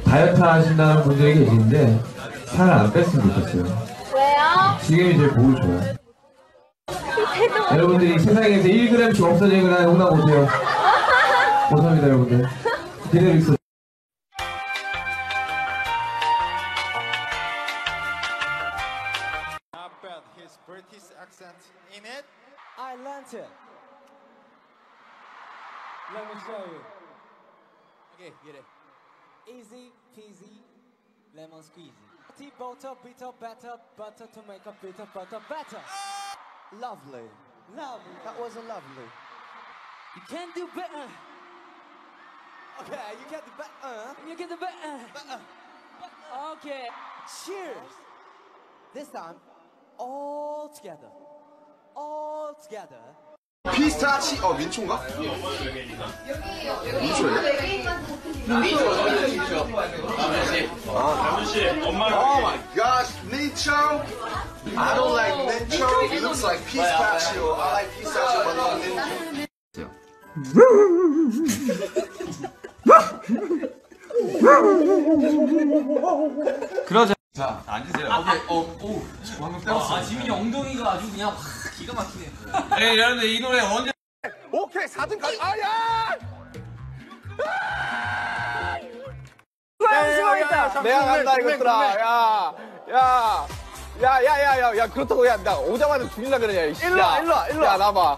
다이어트 하신다는 분들이 계시는데 살 안 뺐으면 좋겠어요. 왜요? 지금이 제일 보기 좋아요. 여러분들이 세상에서 1g씩 없어지는 걸 용납 못해요. 못합니다, 여러분들. 그대로 있어. His British accent in it. I learned it. Let me show you. Okay, get it. Easy peasy, lemon squeezy. Tea butter, bitter, better, butter to make a bitter, butter better. Lovely. Lovely. That was a lovely. You can do better. Okay, you get the better. You can do better. Better. Okay. Cheers. This time, all together. All together. 피스타치 민초인가? 민초예요? Oh my gosh, 민초! I don't like 민초. It looks like pistachio. I like pistachio, but not 민초. 그러자. 자, 앉으세요. 오케이, 방금 때렸어. 지민이 엉덩이가 아주 그냥 확 기가 막히네. 네, 여러분들 이 노래 언제? 오케이, 4등까지. 아야! 내가 간다 이것들아. 야, 그렇다고 나 오자마자 죽일라 그러냐. 일로 와. 야, 나봐.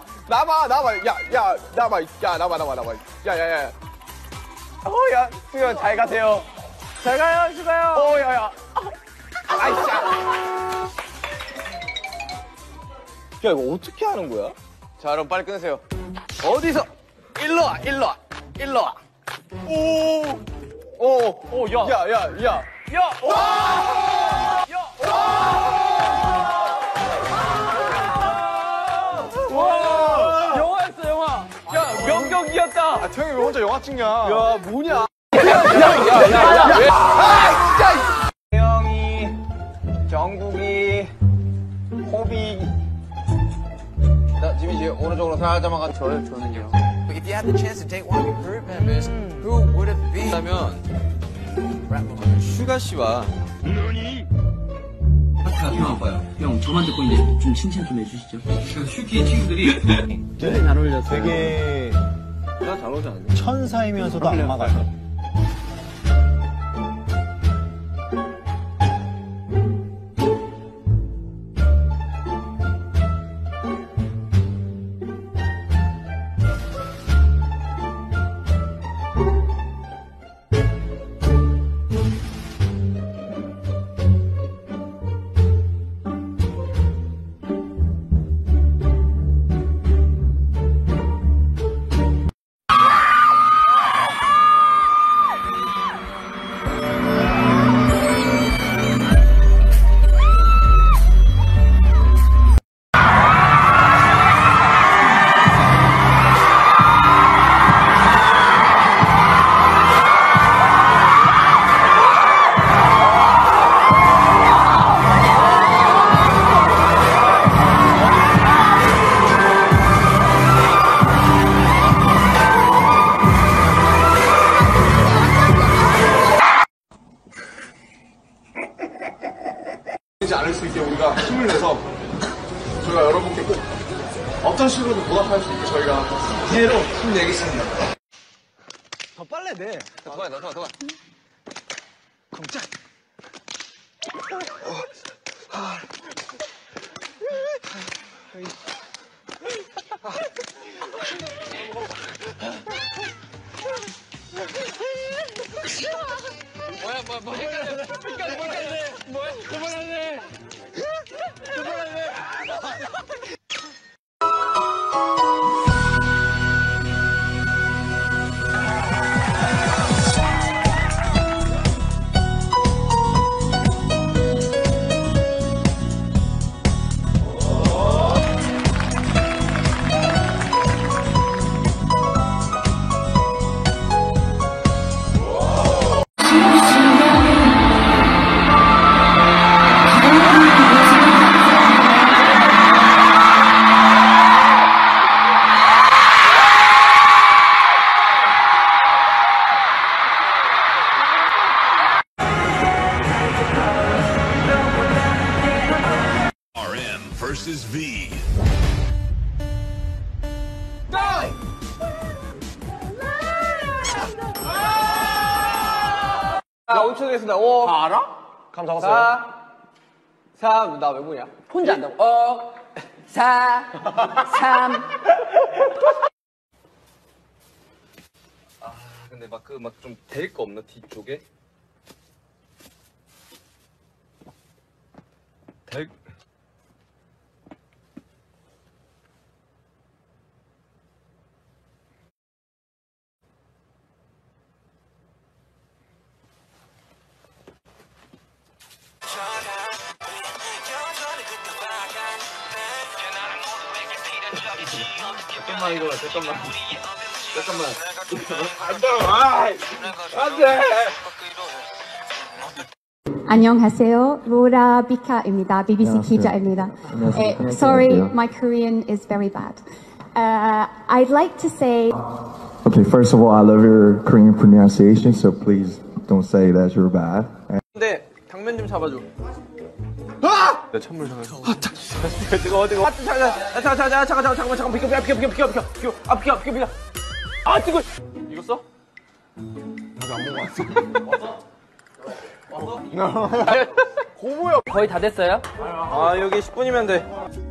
야. 야, 수현 잘 가세요. 잘 가요, 수가요. 야. 아이씨. 야, 이거 어떻게 하는 거야? 자, 그럼 빨리 끊으세요. 어디서? 일로 와. 야. 와! 영화였어, 영화. 야, 명경기였다. 아, 태형이 왜 혼자 영화 찍냐? 야, 뭐냐? 야. 아, 진짜. 태형이, 정국이, 호비. 자, 지민 씨 오른쪽으로 살짝만 가. 저는요. If you had the chance to date one of your group members, who would it be? 그러면 슈가 씨와 파트가 형 아빠요. 형 저만 듣고 이제 좀 칭찬 좀 해주시죠. 슈키 친구들이 되게 잘 어울렸어요. 되게 잘 오지 않냐? 천사이면서도 악마가요. 않을 수 있게 우리가 힘을 내서 저희가 여러분께 꼭 어떤 식으로든 보답할 수 있게 저희가 그대로 힘내겠습니다. 더 빨래 돼. 더 가. 컴짝. 뭐 헷갈려. 뭐야? 그만하네. Mrs. V. 자, 5초 드리겠습니다. 5. 다 알아? 감 잡았어요. 4, 3, 나 왜 보냐? 혼자 한다고. 4, 3. 아, 근데 막 좀 될 거 없나, 뒤쪽에? 잠깐만, 이거, 잠깐만. 안 돼! 안녕하세요. 로라 비카입니다. BBC 기자입니다. Sorry, my Korean is very bad. I'd like to say. Okay, first of all, I love your Korean pronunciation, so please don't say that you're bad. 근데 당면 좀 잡아줘. 아! 내 찬물 잡아줘. 뜨거워. 잠깐만. 비켜. 아, 뜨거워. 이거 써? 나도 안 먹어 왔어. 고모요. 거의 다 됐어요? 아, 여기 10분이면 돼.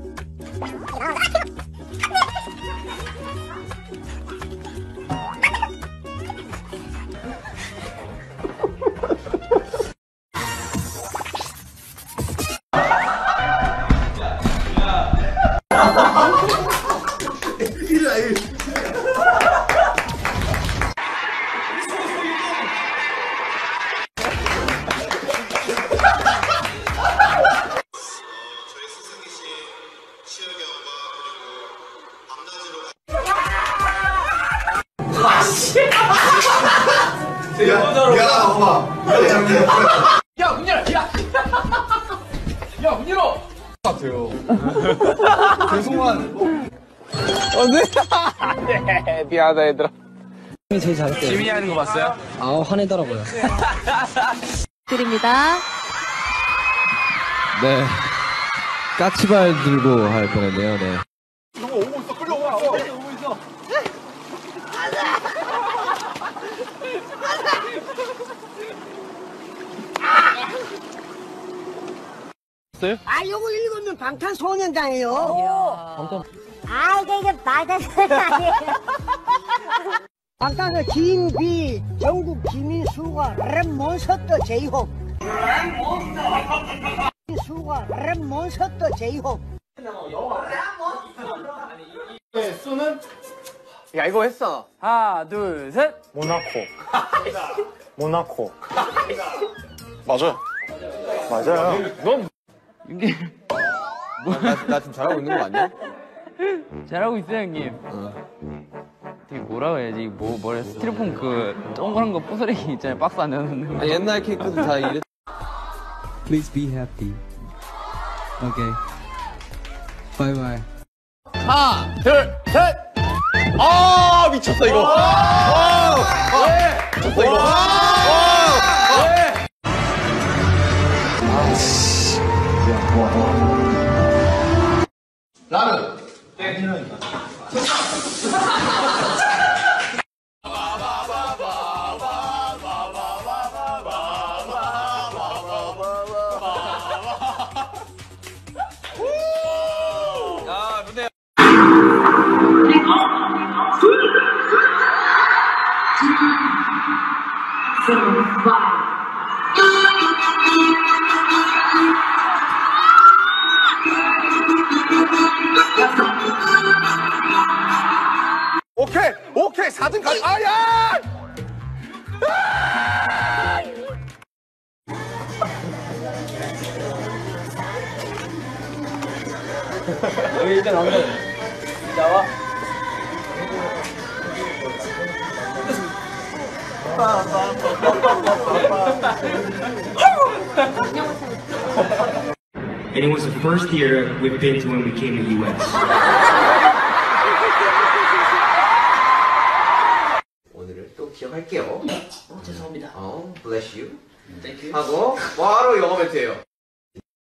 야, 문 열어! 야, 문 열어! 같아요. 죄송한. 네. 미안하다, 얘들아. 제일 잘했어요. 지민이 하는 거 봤어요? 아, 화내더라고요. 드립니다. 네. 까치발 들고 할 뻔했네요, 네. 아, 요거 읽으면 방탄소년단이에요. 아, 이게 말도 안 되는 아니에요. 방탄소 김비, 정국 김인수가 랩몬스터 제이홉. 김인수가 랩몬스터 제이홉. 야, 이거 했어. 하나, 둘, 셋. 모나코. 맞아요. 이게 나 지금 잘하고 있는 거 아니야? 잘하고 있어요, 형님. 되게 뭐라고 해야지? 뭐래? 스티로폼 그 동그란 거 부스러기 있잖아요. 박스 안에 넣는 거. 옛날 케이크도 다 이랬. Please be happy. Okay. Bye bye. 하나, 둘, 셋. 아, 미쳤어 이거. 미쳤어 이거. 라면. 아, 무대. 오케이 4등 가. 아야! 여기 일단 나와. And it was the first year we've been to when we came to the US. 오늘을 또 기억할게요. 죄송합니다. bless you. Thank you. 하고 바로 영어 멘트예요.